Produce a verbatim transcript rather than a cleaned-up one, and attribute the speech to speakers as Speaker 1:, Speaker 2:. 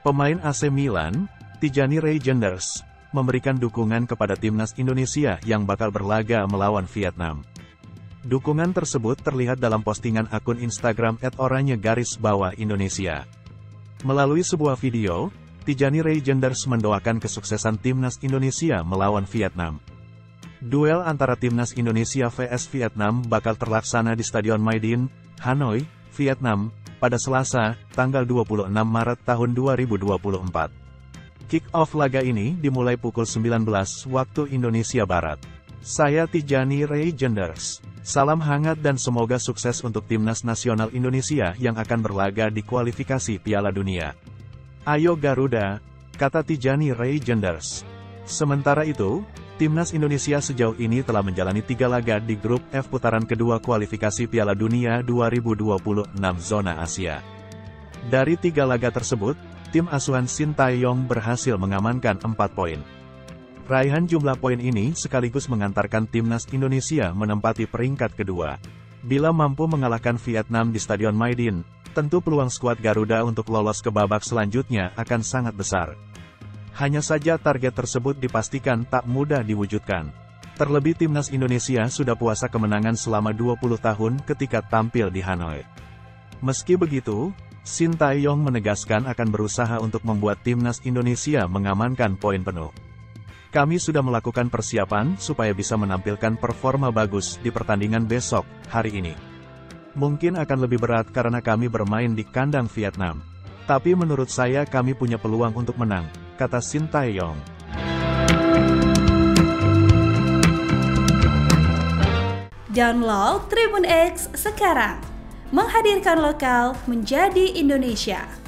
Speaker 1: Pemain A C Milan, Tijani Reijnders, memberikan dukungan kepada timnas Indonesia yang bakal berlaga melawan Vietnam. Dukungan tersebut terlihat dalam postingan akun Instagram et oranye garis bawah Indonesia. Melalui sebuah video, Tijani Reijnders mendoakan kesuksesan timnas Indonesia melawan Vietnam. Duel antara timnas Indonesia versus Vietnam bakal terlaksana di Stadion Maidin, Hanoi, Vietnam, pada Selasa, tanggal dua puluh enam Maret tahun dua ribu dua puluh empat. Kick-off laga ini dimulai pukul sembilan belas waktu Indonesia Barat. Saya Tijani Reijnders. Salam hangat dan semoga sukses untuk timnas nasional Indonesia yang akan berlaga di kualifikasi Piala Dunia. Ayo Garuda, kata Tijani Reijnders. Sementara itu, timnas Indonesia sejauh ini telah menjalani tiga laga di grup F putaran kedua kualifikasi Piala Dunia dua ribu dua puluh enam zona Asia. Dari tiga laga tersebut, tim asuhan Sintayong berhasil mengamankan empat poin. Raihan jumlah poin ini sekaligus mengantarkan timnas Indonesia menempati peringkat kedua. Bila mampu mengalahkan Vietnam di Stadion Maidin, tentu peluang skuad Garuda untuk lolos ke babak selanjutnya akan sangat besar. Hanya saja target tersebut dipastikan tak mudah diwujudkan. Terlebih timnas Indonesia sudah puasa kemenangan selama dua puluh tahun ketika tampil di Hanoi. Meski begitu, Sintayong menegaskan akan berusaha untuk membuat timnas Indonesia mengamankan poin penuh. Kami sudah melakukan persiapan supaya bisa menampilkan performa bagus di pertandingan besok, hari ini. Mungkin akan lebih berat karena kami bermain di kandang Vietnam. Tapi menurut saya kami punya peluang untuk menang, kata Sintayong.
Speaker 2: Download Tribun X sekarang, menghadirkan lokal menjadi Indonesia.